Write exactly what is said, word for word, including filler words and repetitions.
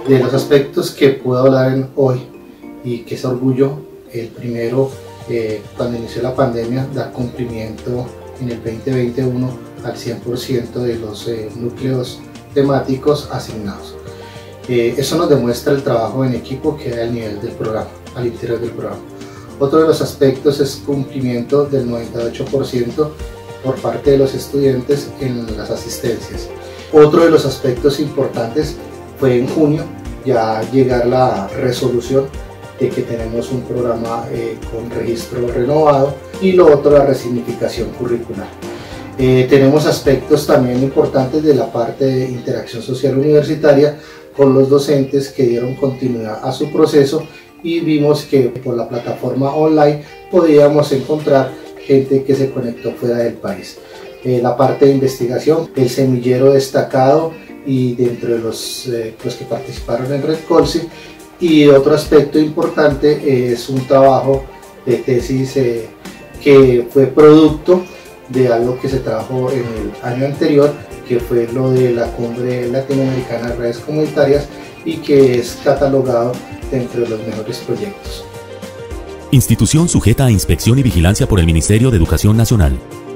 De los aspectos que puedo hablar en hoy y que es orgullo, el primero, eh, cuando inició la pandemia, dar cumplimiento en el veinte veintiuno al cien por ciento de los eh, núcleos temáticos asignados. Eh, eso nos demuestra el trabajo en equipo que hay al nivel del programa, al interior del programa. Otro de los aspectos es cumplimiento del noventa y ocho por ciento por parte de los estudiantes en las asistencias. Otro de los aspectos importantes fue en junio ya llegar la resolución de que tenemos un programa eh, con registro renovado, y lo otro, la resignificación curricular. Eh, tenemos aspectos también importantes de la parte de interacción social universitaria con los docentes que dieron continuidad a su proceso, y vimos que por la plataforma online podíamos encontrar gente que se conectó fuera del país. Eh, la parte de investigación, el semillero destacado y dentro de los, eh, los que participaron en Red Colsi. Y otro aspecto importante es un trabajo de tesis eh, que fue producto de algo que se trabajó en el año anterior, que fue lo de la Cumbre Latinoamericana de Redes Comunitarias, y que es catalogado dentro de los mejores proyectos. Institución sujeta a inspección y vigilancia por el Ministerio de Educación Nacional.